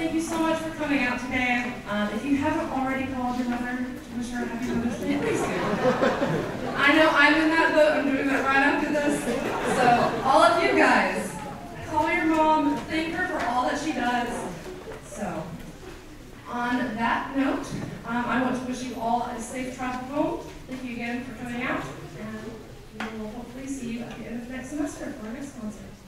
thank you so much for coming out today. If you haven't already called your mother to wish her a happy Mother's Day, please do. I know I'm in that boat. I'm doing that right after this. So, all of you guys, call your mom, thank her for all that she does. So, on that note, I want to wish you all a safe travel home. Thank you again for coming out, and we will hopefully see you at the end of next semester for our next concert.